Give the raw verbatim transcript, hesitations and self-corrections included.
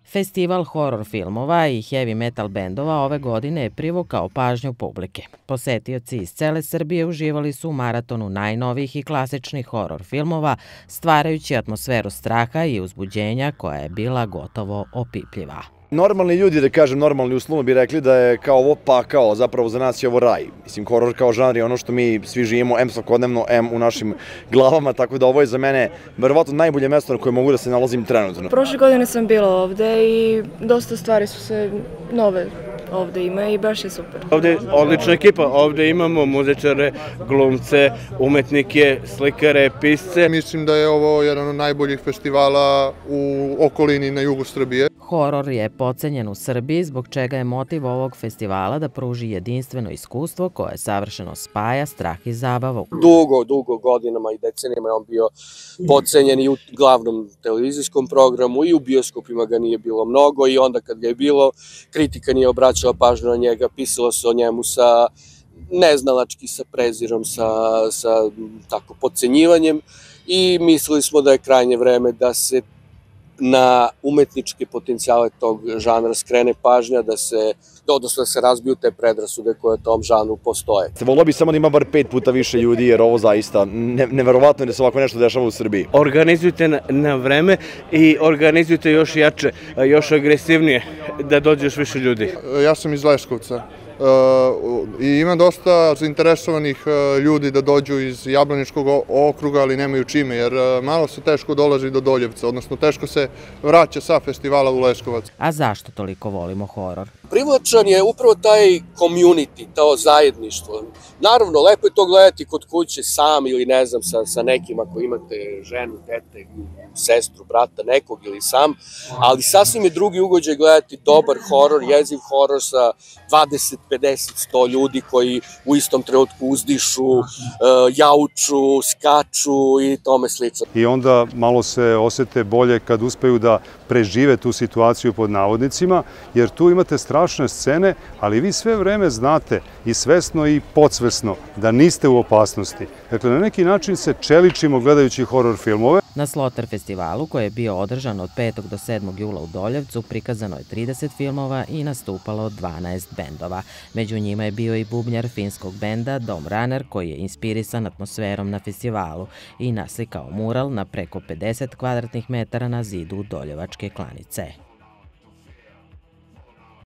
Festival horor filmova i heavy metal bendova ove godine je privukao pažnju publike. Posetioci iz cele Srbije uživali su u maratonu najnovijih i klasičnih horor filmova, stvarajući atmosferu straha i uzbuđenja koja je bila gotovo opipljiva. Normalni ljudi, da kažem normalni uslovno, bi rekli da je kao ovo pakao, zapravo za nas je ovo raj. Mislim, horor kao žanr je ono što mi svi živimo, em svakodnevno, em u našim glavama, tako da ovo je za mene verovatno najbolje mesto na koje mogu da se nalazim trenutno. Prošle godine sam bila ovde i dosta stvari su se nove ovde ima i baš je super. Ovde je odlična ekipa, ovde imamo muzičare, glumce, umetnike, slikare, pisce. Mislim da je ovo jedan od najboljih festivala u okolini na jugu Srbije. Horor je pocenjen u Srbiji, zbog čega je motiv ovog festivala da pruži jedinstveno iskustvo koje savršeno spaja strah i zabavu. Dugo, dugo godinama i decenijama je on bio pocenjen i u glavnom televizijskom programu i u bioskopima ga nije bilo mnogo i onda kad ga je bilo, kritika nije obraćala pažnju na njega, pisalo se o njemu sa neznalački, sa prezirom, sa, sa tako podcenjivanjem i mislili smo da je krajnje vreme da se na umetničke potencijale tog žanra skrene pažnja, da se, odnosno da se razbiju te predrasude koje u tom žanru postoje. Volio bi samo da ima bar pet puta više ljudi, jer ovo zaista neverovatno je da se ovako nešto dešava u Srbiji. Organizujte na, na vreme i organizujte još jače, još agresivnije, da dođe još više ljudi. Ja sam iz Leskovca. I ima dosta zainteresovanih ljudi da dođu iz Jablaničkog okruga, ali nemaju čime, jer malo se teško dolazi do Doljevca, odnosno teško se vraća sa festivala u Leskovac. A zašto toliko volimo horor? Privlačan je upravo taj community, to zajedništvo. Naravno, lepo je to gledati kod kuće sam ili ne znam sa, sa nekim ako imate ženu, dete, sestru, brata, nekog ili sam, ali sasvim je drugi ugođaj gledati dobar horor, jeziv horor sa dvadeset, pedeset, sto ljudi koji u istom trenutku uzdišu, jauču, skaču i tome slično. I onda malo se osete bolje kad uspeju da prežive tu situaciju pod navodnicima, jer tu imate strašne scene, ali vi sve vreme znate i svesno i podsvesno da niste u opasnosti. Dakle, na neki način se čeličimo gledajući horor filmove. Na Slaughter festivalu, koji je bio održan od petog do sedmog jula u Doljevcu, prikazano je trideset filmova i nastupalo dvanaest bendova. Među njima je bio i bubnjar finskog benda Dom Runner, koji je inspirisan atmosferom na festivalu i naslikao mural na preko pedeset kvadratnih metara na zidu Doljevačke klanice.